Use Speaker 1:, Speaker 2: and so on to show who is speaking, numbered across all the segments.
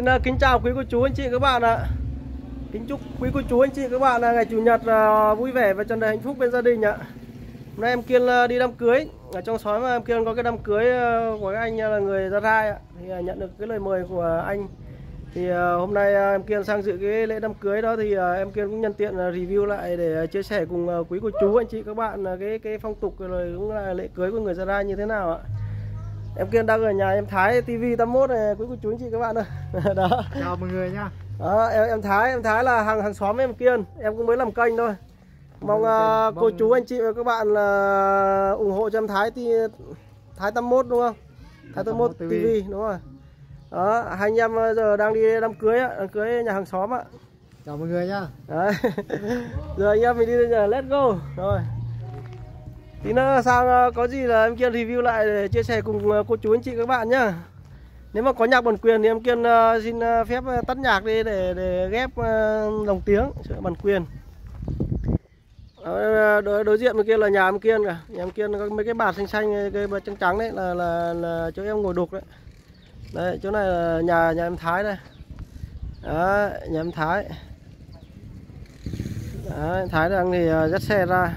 Speaker 1: kính chào quý cô chú anh chị các bạn ạ. Kính chúc quý cô chú anh chị các bạn là ngày chủ nhật vui vẻ và tràn đầy hạnh phúc bên gia đình ạ. Hôm nay em Kiên đi đám cưới ở trong xóm, em Kiên có cái đám cưới của các anh là người Gia Rai ạ. Thì nhận được cái lời mời của anh. Thì hôm nay em Kiên sang dự cái lễ đám cưới đó, thì em Kiên cũng nhân tiện review lại để chia sẻ cùng quý cô chú anh chị các bạn là cái phong tục rồi cũng là lễ cưới của người Gia Rai như thế nào ạ. Em Kiên đang ở nhà em Thái TV 81 này, quý cô chú anh chị các bạn ơi. Đó.
Speaker 2: Chào mọi người nhá.
Speaker 1: Đó, em Thái là hàng xóm em Kiên, em cũng mới làm kênh thôi. Mong cô chú anh chị và các bạn là ủng hộ cho em Thái Thái 81 đúng không? Thái 81 TV đúng rồi. Đó, hai anh em giờ đang đi đám cưới ạ, đám cưới nhà hàng xóm ạ.
Speaker 2: Chào mọi người nhá.
Speaker 1: Đấy. Giờ anh em mình đi đến nhà, let's go. Rồi. Tí nữa sang có gì là em Kiên review lại để chia sẻ cùng cô chú anh chị các bạn nhá. Nếu mà có nhạc bản quyền thì em Kiên xin phép tắt nhạc đi để ghép lồng tiếng bản quyền. Đối diện bên kia là nhà em Kiên cả. Nhà em Kiên có mấy cái bạt xanh xanh, cái bạt trắng trắng đấy là chỗ em ngồi đục đấy. Đấy, chỗ này là nhà em Thái đây. Đó, nhà em Thái. Đấy, Thái đang thì dắt xe ra.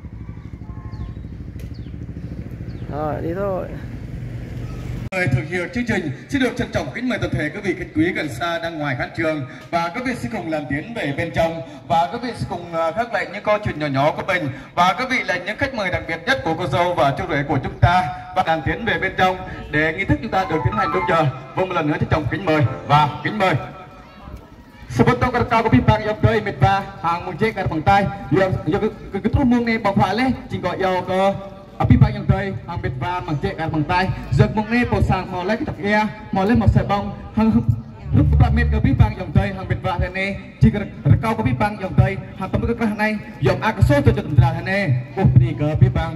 Speaker 1: Rồi, đi thôi.
Speaker 3: Thực hiện chương trình xin được trân trọng kính mời toàn thể quý vị khách quý gần xa đang ngoài khán trường, và các vị sẽ cùng làm tiến về bên trong, và các vị sẽ cùng khắc lại những câu chuyện nhỏ nhỏ của mình, và các vị là những khách mời đặc biệt nhất của cô dâu và chú rể của chúng ta, và làm tiến về bên trong để nghi thức chúng ta được tiến hành đúng giờ. Vâng, một lần nữa trân trọng kính mời và kính mời. Sebetulnya kalau kopi bang yang dari mitba hang mungkin kat pantai yang ketemu ngai bang phale chính gọi yêu cơ api bang yang dari hang mitba mangcek kat pantai giật mung ngai posang mau lấy cái tập kia mau lấy một sợi bông hang lúc các mét kopi bang yang dari hang mitba thế này chỉ kalau kopi bang yang dari hang tấm cái này này yom akaso cho tụi ta thế này đi kopi bang.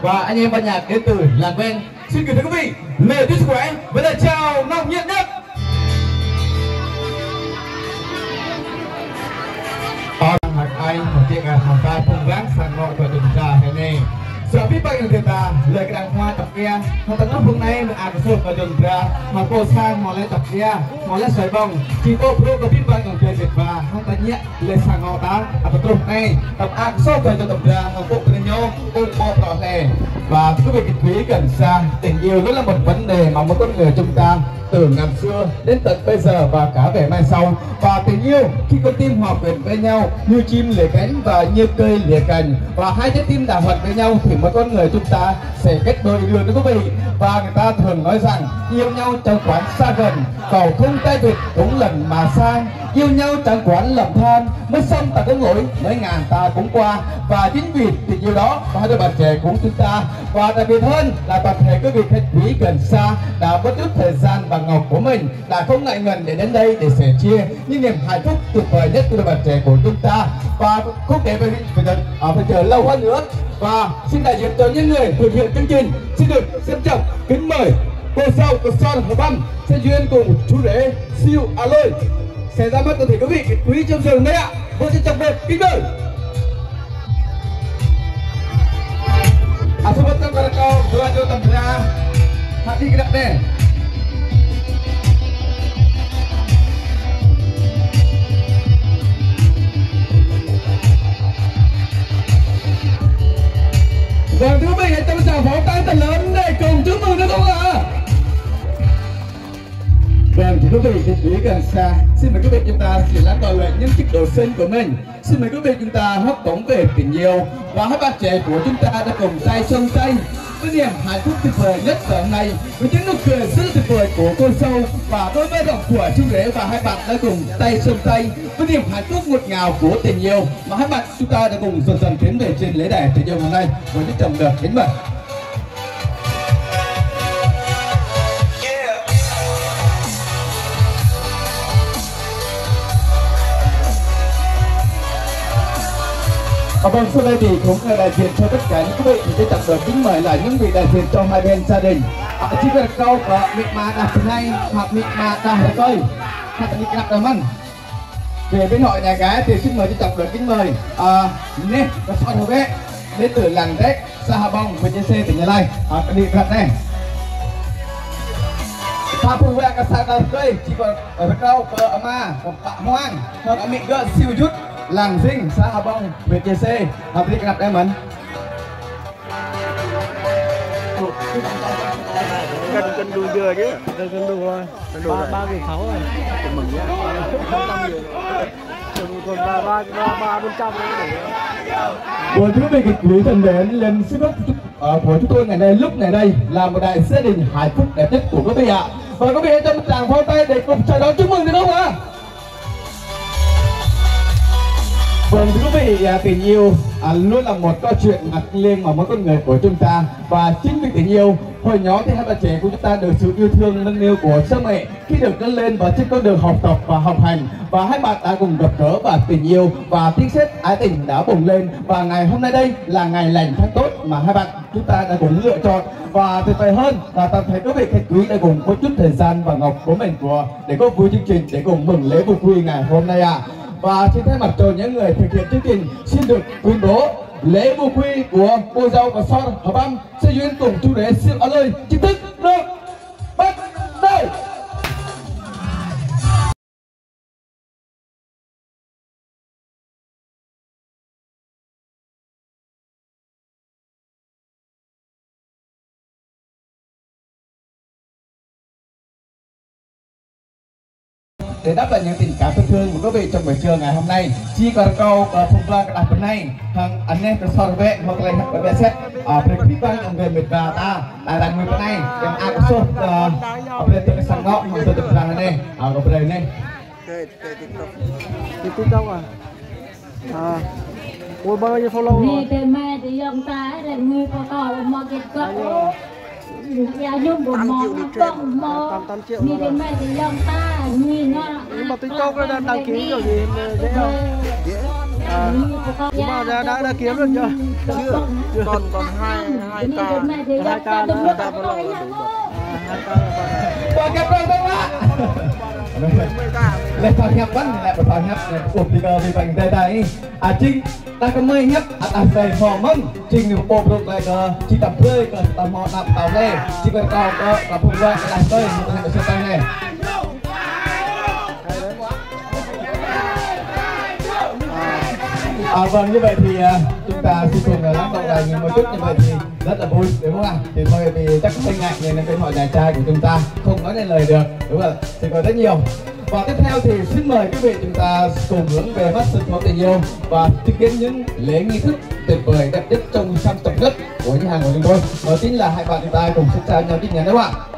Speaker 3: và anh em ban nhạc đến từ làng ven. Xin kính thưa quý vị, lời chúc sức khỏe với lời chào nồng nhiệt nhất. Anh một chiếc hàng tay phong vác sang ngọn và đừng trà hè nè. Sợ biết bao nhiêu người ta lời cái đàn hoa tập kia, họ tận lúc hôm nay mình ăn sốt và đừng ra, họ cô sang họ lên tập kia, họ lên sợi bông, chỉ có pro có biết bao nhiêu người việt và họ tận nhẹ lên sang ngọn đá, tập trung này tập ăn sốt và cho tập ra, họ bộ bên nhau, ôm bò đỏ lè và quý vị quý gần xa, tình yêu rất là một vấn đề mà mỗi con người chúng ta từ ngàn xưa đến tận bây giờ và cả về mai sau. Và tình yêu khi con tim hòa quyện với nhau như chim lìa cánh và như cây lìa cành, và hai trái tim đào thuận với nhau thì mỗi con người chúng ta sẽ kết đôi đường đó quý vị. Và người ta thường nói rằng yêu nhau chẳng quán xa gần, cầu không tay vịt cũng lần mà sang, yêu nhau chẳng quán lầm than, mới xong ta có lỗi mấy ngàn ta cũng qua. Và chính vì tình yêu đó và hai đôi bạn trẻ của chúng ta, và đặc biệt hơn là toàn thể quý vị khách quý gần xa đã mất chút thời gian và ngọc của mình đã không ngại ngần để đến đây để sẻ chia những niềm hạnh phúc tuyệt vời nhất của đôi bạn trẻ của chúng ta. Và không để phải chờ lâu hơn nữa, và xin đại diện cho những người thực hiện chương trình xin được xem trọng kính mời cô dâu của Son Hồ Băm sẽ duyên cùng chú rể siêu Lôi sẽ ra mắt toàn thể quý vị quý trong giường đây ạ. Cô xin trọng biệt kính mời. Sobat kalau kau dua juta tempera hati gerak deh. Vâng thưa quý vị, hãy cho một tràng pháo tay thật lớn để cùng chúc mừng được không ạ? Vâng, thưa quý vị, quý gần xa, xin mời quý vị chúng ta sẽ lắng đòi lại những chiếc đồ xinh của mình. Xin mời quý vị chúng ta hấp bóng về tình yêu, và hai bạn trẻ của chúng ta đã cùng tay trong tay với niềm hạnh phúc tuyệt vời nhất giờ này, với những nụ cười rất tuyệt vời của cô dâu và đôi vai rộng của chú rể, và hai bạn đã cùng tay trong tay với niềm hạnh phúc ngọt ngào của tình yêu mà hai bạn chúng ta đã cùng dần dần tiến về trên lễ đài tình yêu hôm nay với những trầm đợt kính mời. Vâng, sau đây thì cũng là đại diện cho tất cả những quý vị thì sẽ tập được kính mời lại những vị đại diện trong hai bên gia đình. Chỉ cần câu mịt mà đặt này hoặc mịt mà đặt coi hoặc mịt đặt làm ăn. Về bên hội nhà gái thì xin mời đi tập được kính mời nè và son hồ bé đến từ làng Rét Sa Hà Bông VTC tỉnh Gia Lai. Đi đặt này. Pha phụ vệ cả sa đợt đây chỉ còn ở câu ở ma còn bạn hoang hoặc ở miệng gỡ siêu chút làng Dinh Sa Hà Bông VTC đi gặp em mình.
Speaker 1: Cần đùi dừa chứ, cần đùi thôi. Ba cái pháo rồi. Mừng nhá. Còn ba bên trong đấy.
Speaker 3: Buổi thưa quý vị quý thân mến, lên sức của chúng tôi ngày nay lúc này đây là một đại gia đình hạnh phúc đẹp nhất của quý vị ạ. Và quý vị hãy cho một tràng pháo tay để cùng chào đón chúc mừng được không ạ? Vâng thưa quý vị, tình yêu luôn là một câu chuyện ngạc nhiên mà mỗi con người của chúng ta, và chính vì tình yêu hồi nhỏ thì hai bạn trẻ của chúng ta được sự yêu thương nâng niu của cha mẹ khi được lớn lên và trên con đường học tập và học hành, và hai bạn đã cùng gặp gỡ và tình yêu và tiếng sét ái tình đã bùng lên, và ngày hôm nay đây là ngày lành tháng tốt mà hai bạn chúng ta đã cùng lựa chọn. Và tuyệt vời hơn là toàn thể quý vị khách quý đã cùng có chút thời gian và ngọc của mình để có vui chương trình để cùng mừng lễ vui quy ngày hôm nay ạ. Và trên thay mặt cho những người thực hiện chương trình xin được tuyên bố lễ vô quy của cô dâu và Son Hồ Băm sẽ duyên cùng chú rể siêu Lôi chính thức được bắt đầu. Để đáp lại những tình cảm thân thương của quý vị trong buổi trưa ngày hôm nay, chỉ còn câu phục vụ cái đợt này thằng anh em từ Son về hoặc là học về xét ở bên phía bên người mệt và ta tại đàn người bên này em ăn số ở bên từ cái sàn ngõ hoặc từ từ đàn này ở bên này
Speaker 1: TikTok ôi bao nhiêu follow
Speaker 4: rồi từ mai thì dòng ta là người có tỏ mà cái cỡ ya nhung của mò con mò đi đến mai thì dòng ta người nó
Speaker 1: mà TikTok nó đăng ký kiểu gì dễ không? Mà đã kiếm được chưa?
Speaker 2: Chưa. Còn hai ca.
Speaker 1: Hai ca nữa.
Speaker 2: Hai ca là
Speaker 3: Lên phòng hẹp vẫn là một phòng hẹp cuộc thì cờ vì bệnh đây đây Trinh ta có mấy hẹp về phò mông Trinh được bộ được lại cờ chỉ tập rơi cờ tầm họ nằm tàu lên chỉ cần tàu cờ và phùng ra cái làm tơi một cái xe tay này vâng, như vậy thì chúng ta xin cùng lắng động lại một chút. Như vậy thì rất là vui đúng không ạ? Thì thôi vì chắc hơi ngại nên cái họ nhà trai của chúng ta không nói nên lời được đúng không ạ? Thì còn rất nhiều. Và tiếp theo thì xin mời quý vị chúng ta cùng hướng về mắt sân khấu tình yêu và chứng kiến những lễ nghi thức tuyệt vời đẹp nhất trong trang trọng nhất của những hàng của chúng tôi. Đó chính là hai bạn chúng ta cùng xin chào nhau tin nhắn đúng không ạ?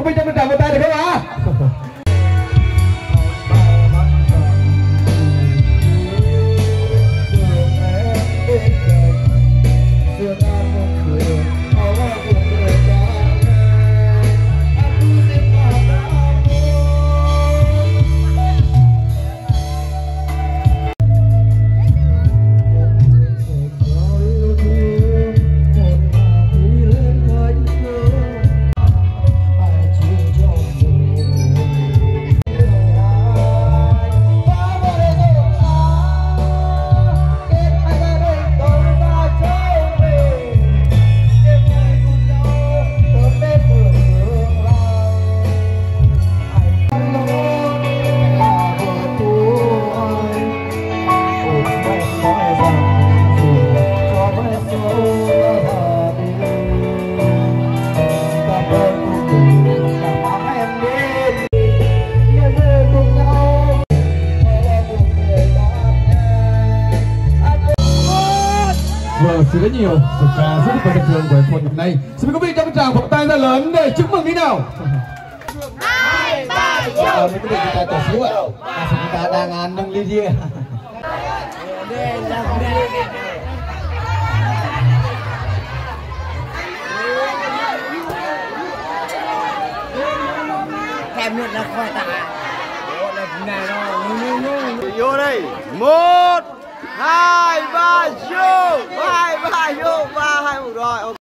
Speaker 3: vị cho mình tràng một tay được không ạ? Xin rất nhiều sự ca rất là bình thường của một hôm nay. Xin mời quý vị cho một tràng pháo tay ra lớn để chúc mừng đi nào.
Speaker 2: 2, 3, vô.
Speaker 3: Mấy quý vị chúng ta chờ xíu ạ. Chúng ta đang nâng ly bia.
Speaker 2: Kèm luôn là khỏi tạ.
Speaker 1: Vô đây. 1 2 3 vô. 2 3 vô. 3 2 1 rồi. Ok.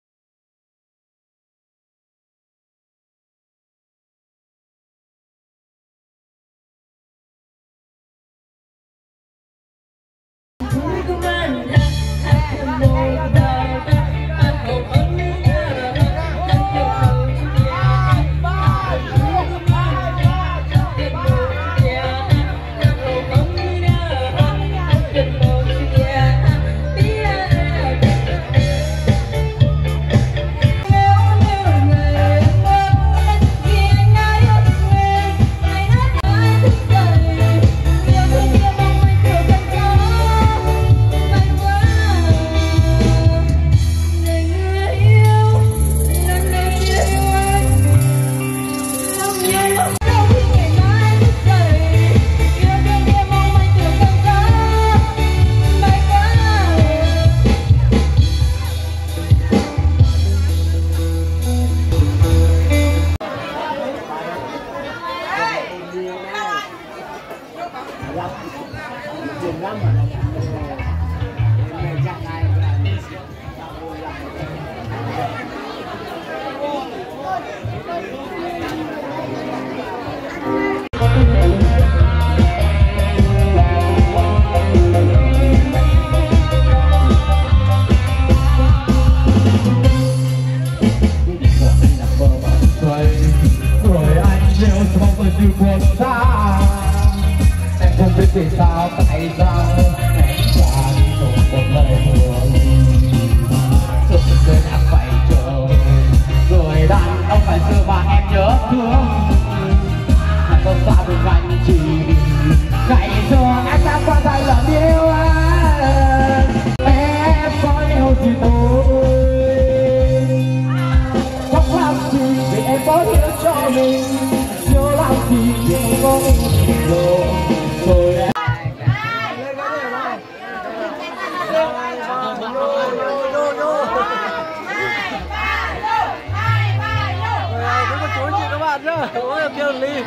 Speaker 3: Vì sao tại sao em chẳng dùng một lời thương Sự người đã phải chờ Người đàn ông phải sự mà em nhớ thương Mà không xa bên cạnh chỉ ngày xưa em đã qua tay lỡ yêu anh Em có yêu thì tôi Khóc làm gì vì em có hiểu cho mình Nhớ làm gì vì em có yêu rồi
Speaker 1: uống em kêu ly.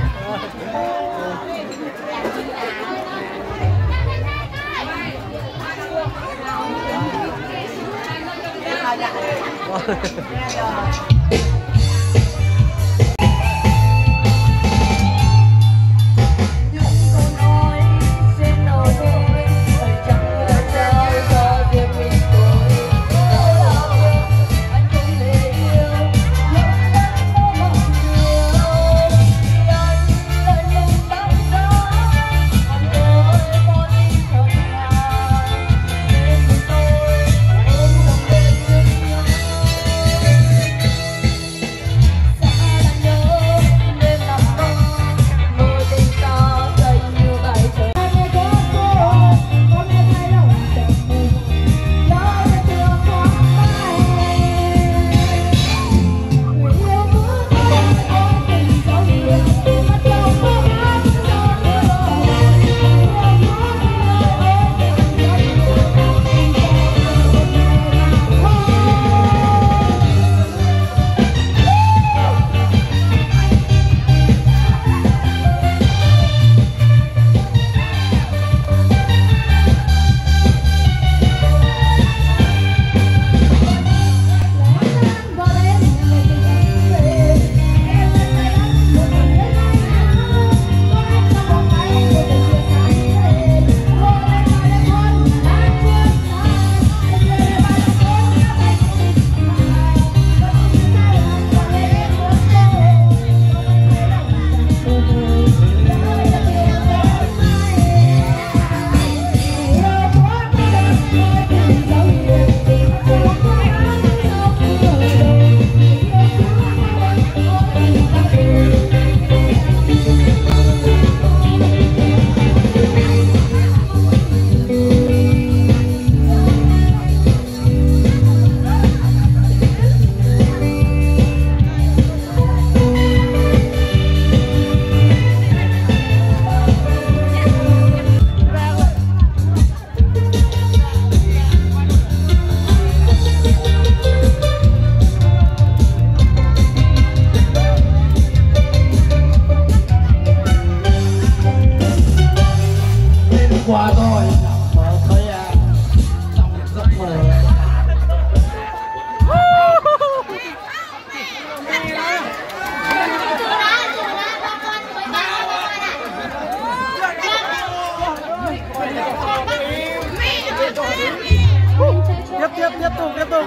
Speaker 1: tiếp tục.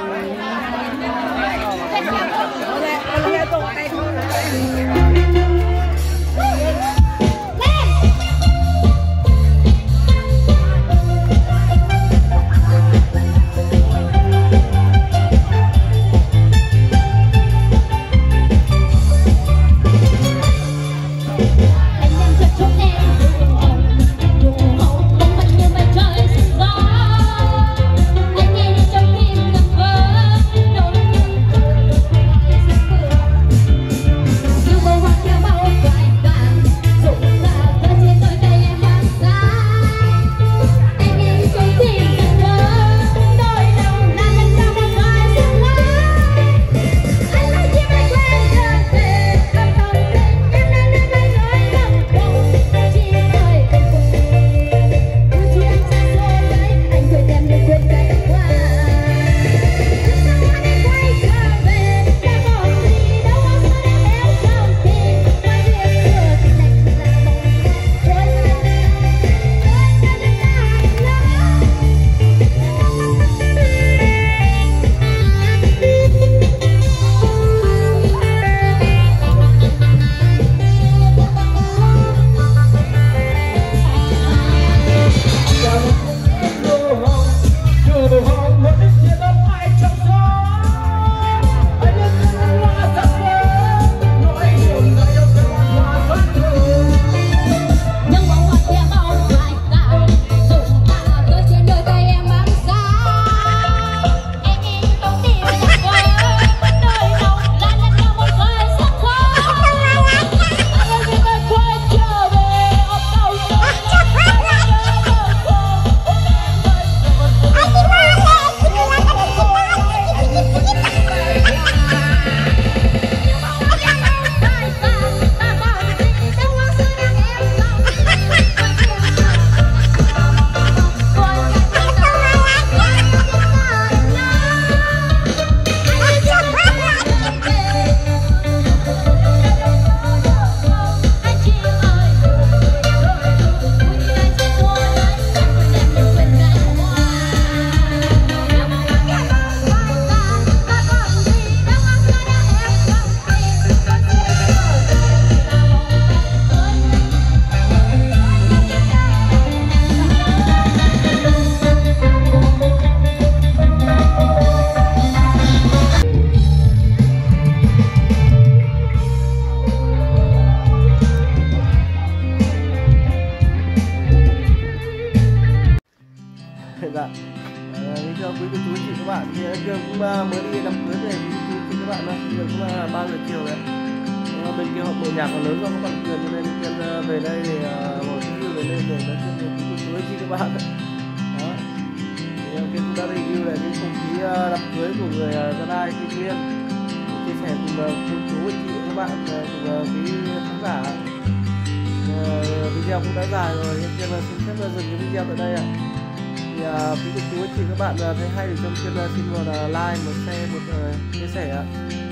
Speaker 1: Dạ. Xin chào quý cô chú chị các bạn, thì Cương cũng mới đi đám cưới về quý cô chú chị các bạn thôi. Giờ cũng là 3 giờ chiều đấy. Bên kia họ mở nhạc còn lớn do các bạn quyền, cho nên Cương về đây thì ngồi thư về đây để nói chuyện với quý cô chú chị các bạn. Đó. Thì Cương cũng đã review lại cái không khí đám cưới của người Gia Lai Tây Nguyên, chia sẻ cùng cô chú chị các bạn, cùng quý khán giả. Video cũng đã dài rồi, nên Cương xin phép dừng cái video tại đây ạ. Thì quý cô chú chị các bạn thấy hay thì trong Cương xin một like, một share, một chia sẻ ạ.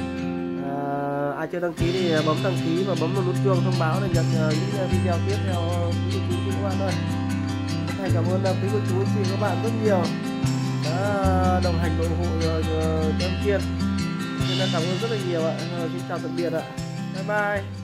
Speaker 1: Ai chưa đăng ký thì bấm đăng ký và bấm vào nút chuông thông báo để nhận những video tiếp theo quý cô chú chị các bạn ơi. Thành cảm ơn quý cô chú chị các bạn rất nhiều đã đồng hành ủng hộ cho Cương. Nên cảm ơn rất là nhiều ạ. Xin chào tạm biệt ạ. Bye bye.